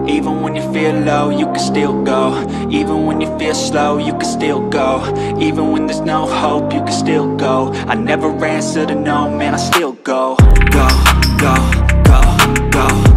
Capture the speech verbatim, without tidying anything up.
Even when you feel low, you can still go. Even when you feel slow, you can still go. Even when there's no hope, you can still go. I never answer to no, man, I still go. Go, go, go, go.